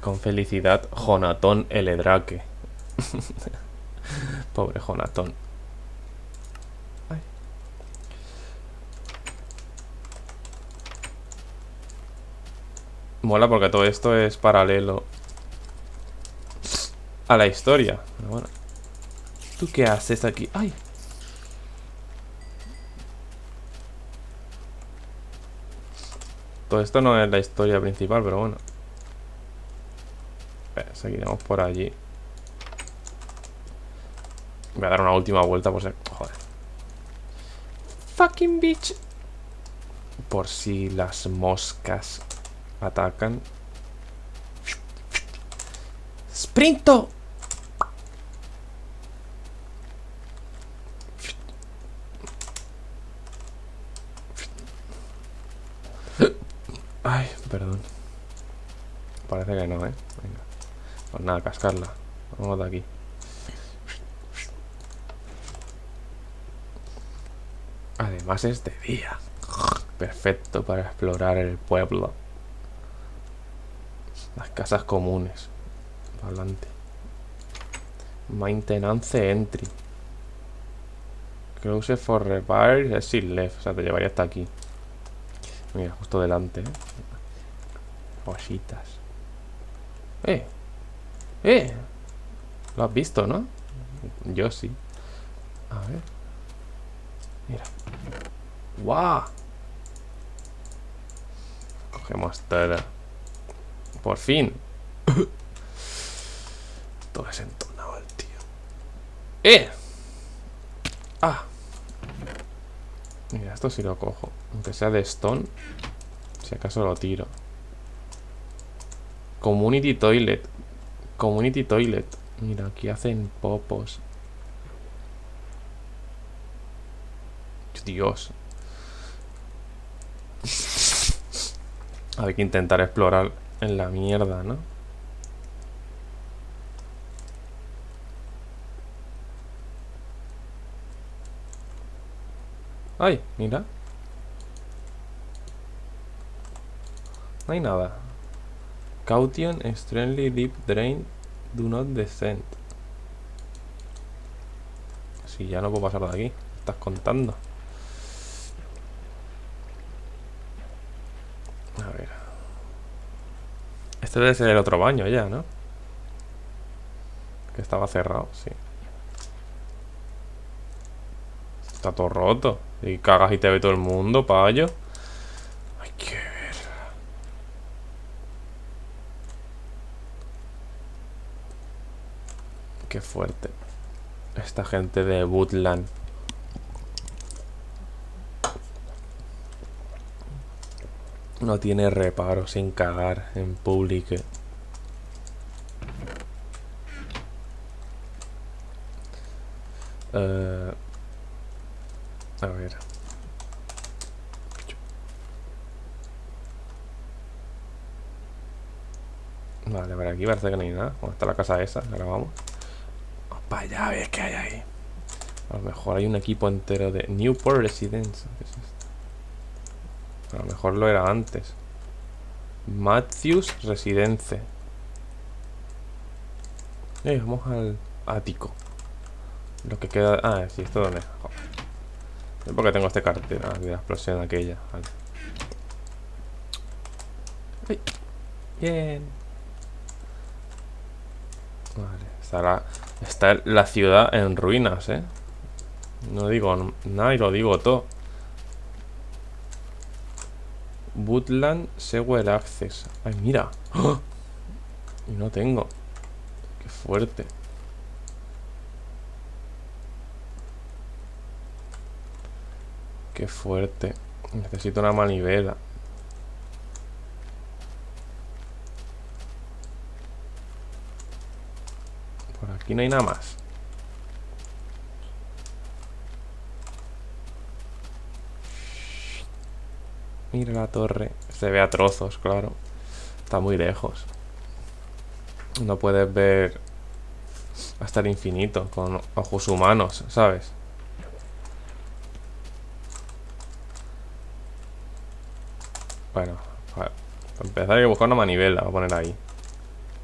Con felicidad, Jonatón Eledraque. Pobre Jonatón. Ay. Mola porque todo esto es paralelo a la historia. Pero bueno. ¿Tú qué haces aquí? ¡Ay! Todo esto no es la historia principal, pero bueno. Seguiremos por allí. Voy a dar una última vuelta por si... Joder. Fucking bitch. Por si las moscas atacan. ¡Sprinto! Ay, perdón. Parece que no, ¿eh? Venga. Pues nada, cascarla. Vamos de aquí. Además es de día. Perfecto para explorar el pueblo. Las casas comunes. Adelante. Maintenance entry. Close for repair es sin left. O sea, te llevaría hasta aquí. Mira, justo delante, ¿eh? Cositas. ¡Eh! ¡Eh! Lo has visto, ¿no? Yo sí. A ver. Mira. ¡Guau! Cogemos todo. Por fin. Todo desentonado el tío. ¡Eh! ¡Ah! Mira, esto sí lo cojo. Aunque sea de stone. Si acaso lo tiro. Community toilet. Community toilet. Mira, aquí hacen popos. Dios. Hay que intentar explorar en la mierda, ¿no? Ay, mira. No hay nada. Caution, extremely deep drain, do not descend. Si ya no puedo pasar de aquí. ¿Qué estás contando? A ver. Este debe ser el otro baño ya, ¿no? Que estaba cerrado, sí. Está todo roto. Y cagas y te ve todo el mundo, payo. Hay que ver. Qué fuerte. Esta gente de Woodland. No tiene reparo sin cagar en público. A ver. Vale, por aquí parece que no hay nada. ¿Dónde está la casa esa? Ahora vamos. Vamos para allá, a ver qué hay ahí. A lo mejor hay un equipo entero de Newport Residence. ¿Qué es esto? A lo mejor lo era antes. Matthews Residence. Vamos al ático. Lo que queda... Ah, sí, esto donde... Joder. Es porque tengo este cartel de la explosión aquella. Vale. Ay. Bien. Vale, está la ciudad en ruinas, ¿eh? No digo nada y lo digo todo. Woodland Sewer Access. Ay, mira. ¡Oh! Y no tengo. Qué fuerte. Qué fuerte. Necesito una manivela. Por aquí no hay nada más. Mira la torre. Se ve a trozos, claro. Está muy lejos. No puedes ver hasta el infinito con ojos humanos, ¿sabes? Bueno, para empezar hay que buscar una manivela. Voy a poner ahí.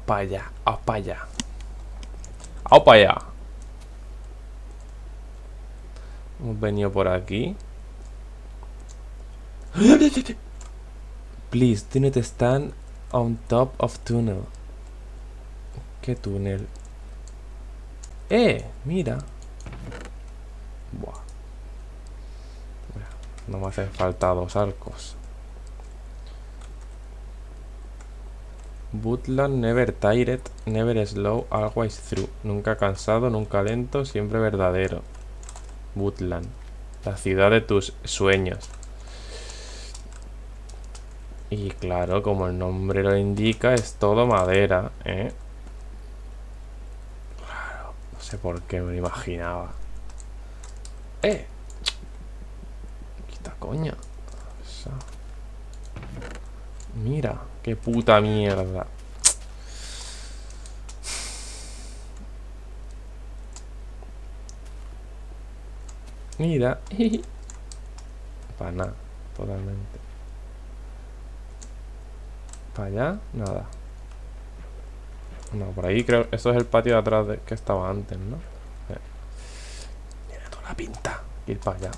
para allá, vamos para allá. Vamos para allá. Hemos venido por aquí. Please do not stand on top of tunnel. ¿Qué túnel? Mira. Buah. No me hacen falta 2 arcos. Woodland never tired, never slow, always through. Nunca cansado, nunca lento, siempre verdadero. Woodland, la ciudad de tus sueños. Y claro, como el nombre lo indica, es todo madera, ¿eh? Claro, no sé por qué me lo imaginaba. Quita coña. Esa. Mira, qué puta mierda. Mira. Para nada, totalmente. Para allá, nada. No, por ahí creo. Eso es el patio de atrás que estaba antes, ¿no? Tiene toda la pinta. Ir para allá.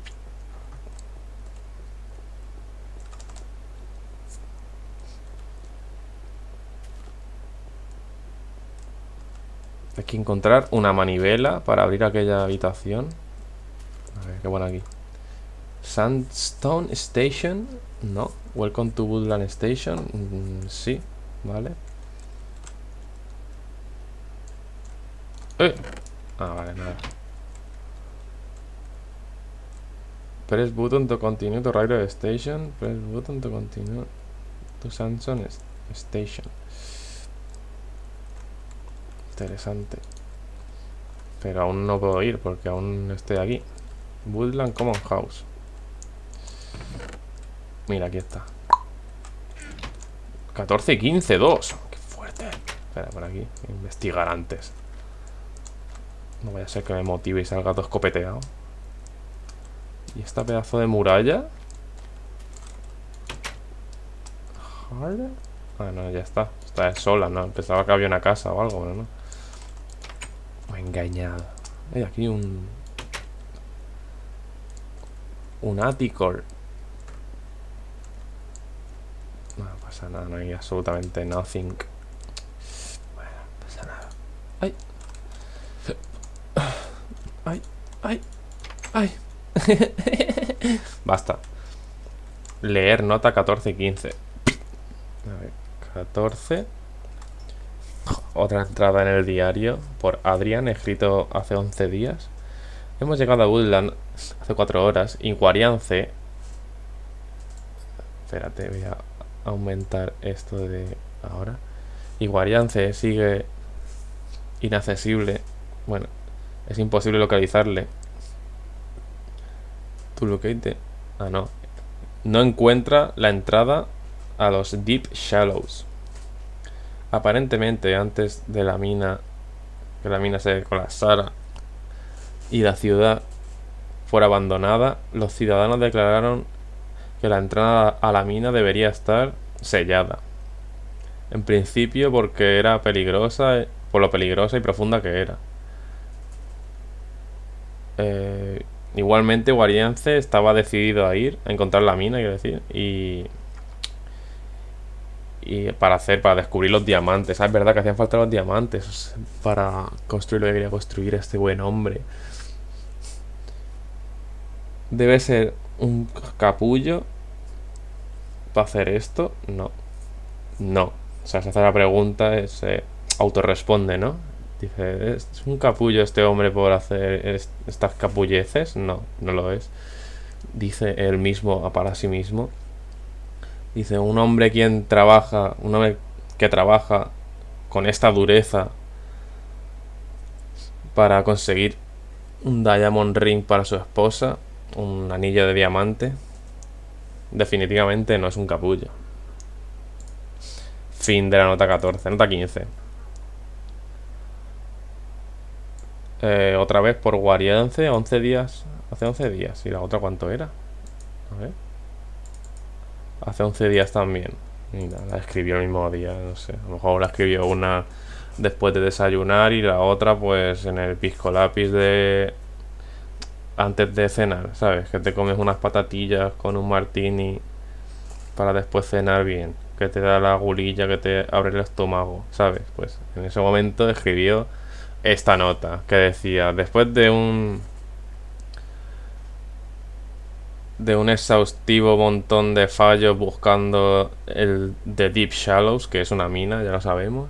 Hay que encontrar una manivela para abrir aquella habitación. A ver, qué bueno aquí. Sandstone Station. No. Welcome to Woodland Station. Sí, vale. Vale, nada. Press button to continue to railway station. Press button to continue to Sandstone Station. Interesante. Pero aún no puedo ir porque aún estoy aquí. Woodland Common House. Mira, aquí está. 14 y 15, 2. Qué fuerte. Espera, por aquí. Investigar antes. No vaya a ser que me motive y salga todo escopeteado. ¿Y esta pedazo de muralla? Ah, no, ya está. Está sola, ¿no? Pensaba que había una casa o algo, pero no. Me he engañado. Hay aquí un Atticor. No pasa nada, no hay absolutamente nothing. Bueno, no pasa nada. ¡Ay! ¡Ay! ¡Ay! ¡Ay! Basta. Leer nota 14 y 15. A ver, 14. Otra entrada en el diario por Adrian, escrito hace 11 días. Hemos llegado a Woodland hace 4 horas. Inguariance. Espérate, voy a aumentar esto de ahora. Inguariance sigue inaccesible. Bueno, es imposible localizarle. To locate. Ah, no. No encuentra la entrada a los Deep Shallows. Aparentemente, antes de la mina, que la mina se colapsara y la ciudad fuera abandonada, los ciudadanos declararon que la entrada a la mina debería estar sellada. En principio porque era peligrosa, por lo peligrosa y profunda que era. Igualmente Guariance estaba decidido a ir a encontrar la mina, quiero decir, y para descubrir los diamantes. Es verdad que hacían falta los diamantes para construir lo que quería construir este buen hombre. Debe ser un capullo para hacer esto. No. O sea, se hace la pregunta, se autorresponde, ¿no? Dice, ¿es un capullo este hombre por hacer estas capulleces? No lo es. Dice él mismo para sí mismo. Dice, un hombre que trabaja con esta dureza para conseguir un Diamond Ring para su esposa, un anillo de diamante, definitivamente no es un capullo. Fin de la nota 14, nota 15. Otra vez por Guariance, 11 días. Hace 11 días. ¿Y la otra cuánto era? A ver. Hace 11 días también. Mira, la escribió el mismo día, no sé. A lo mejor la escribió una después de desayunar y la otra pues en el pisco lápiz de antes de cenar, ¿sabes? Que te comes unas patatillas con un martini para después cenar bien, que te da la gulilla, que te abre el estómago, ¿sabes? Pues en ese momento escribió esta nota que decía, después de un exhaustivo montón de fallos buscando el The Deep Shallows, que es una mina, ya lo sabemos.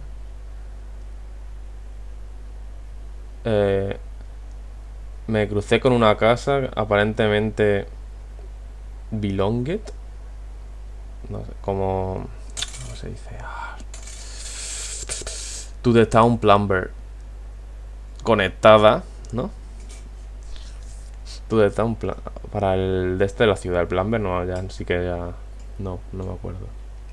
Me crucé con una casa aparentemente belonged. No sé, como... ¿Cómo se dice? To the Town Plumber. Conectada, ¿no? To the Town para el de este de la ciudad. El Plumber no, ya sí que ya... No me acuerdo.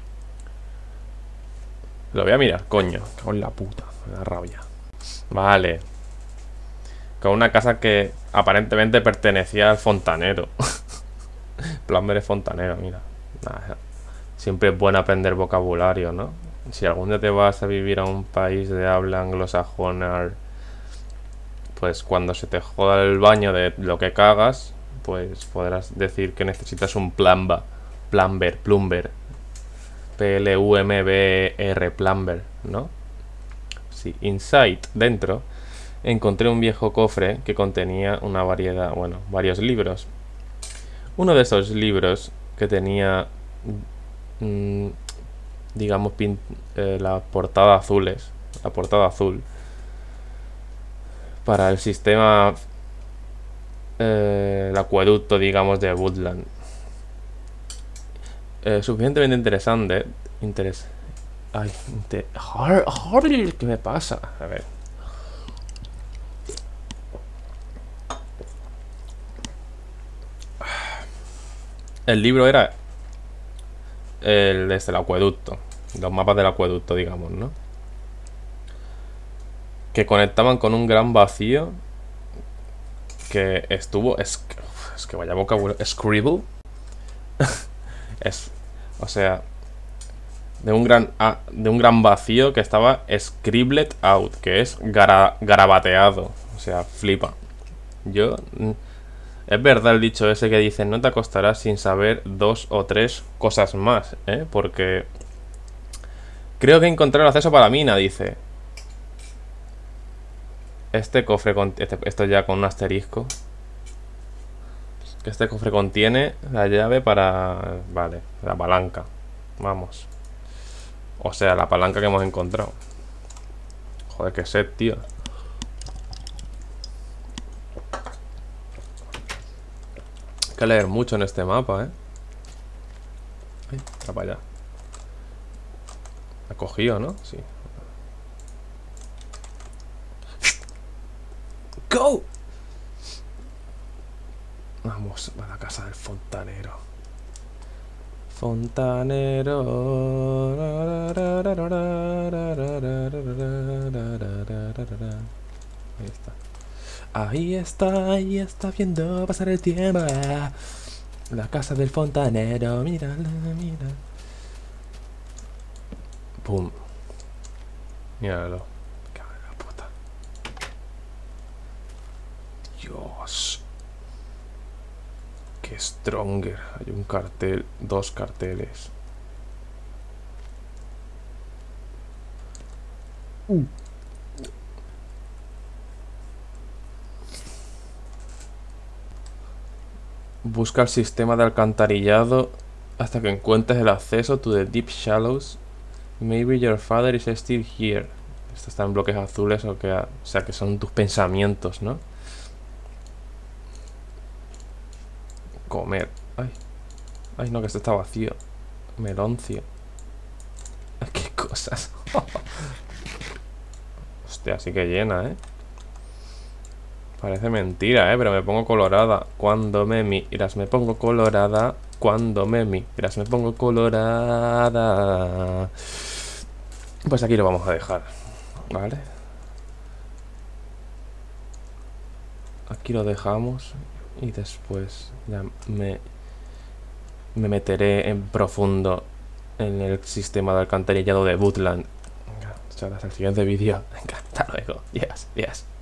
Lo voy a mirar, coño. Cago en la puta. Me da rabia. Vale. Con una casa que aparentemente pertenecía al fontanero. Plumber es fontanero, mira. Nah, siempre es bueno aprender vocabulario, ¿no? Si algún día te vas a vivir a un país de habla anglosajona, pues cuando se te joda el baño de lo que cagas, pues podrás decir que necesitas un plumber. Plumber, plumber, ¿no? Sí, inside, dentro, encontré un viejo cofre que contenía una variedad, bueno, varios libros. Uno de esos libros que tenía, digamos, la portada azules, la portada azul, para el sistema, el acueducto, digamos, de Woodland. Suficientemente interesante. Ay, ¿qué me pasa? A ver. El libro era el acueducto. Los mapas del acueducto, digamos, ¿no? Que conectaban con un gran vacío que estuvo... Es que vaya vocabulario. Scribble. O sea, de un gran vacío que estaba scribbled out, que es garabateado. O sea, flipa. Yo... Es verdad el dicho ese que dice, no te acostarás sin saber 2 o 3 cosas más, ¿eh? Porque... Creo que encontré el acceso para la mina, dice. Este cofre esto ya con un asterisco. Que este cofre contiene la llave para... Vale, la palanca. Vamos. O sea, la palanca que hemos encontrado. Joder, qué sed, tío. Hay que leer mucho en este mapa, ¿eh? Ay, está para allá. Ha cogido, ¿no? Sí. ¡Go! Vamos a la casa del fontanero. Fontanero. Ahí está viendo pasar el tiempo. La casa del fontanero. Mírala, mira. Pum. Míralo. Cago en la puta. Dios. Qué stronger. Hay un cartel. 2 carteles. Busca el sistema de alcantarillado hasta que encuentres el acceso to the deep shallows. Maybe your father is still here. Esto está en bloques azules o sea que son tus pensamientos, ¿no? Comer. Ay, no, que esto está vacío. Meloncio. Qué cosas. Hostia, sí que llena, ¿eh? Parece mentira, pero me pongo colorada cuando me miras. Me pongo colorada cuando me miras. Me pongo colorada. Pues aquí lo vamos a dejar, ¿vale? Aquí lo dejamos. Y después ya me meteré en profundo en el sistema de alcantarillado de Woodland. Venga, chavales, hasta el siguiente vídeo. Venga, hasta luego. Yes, yes.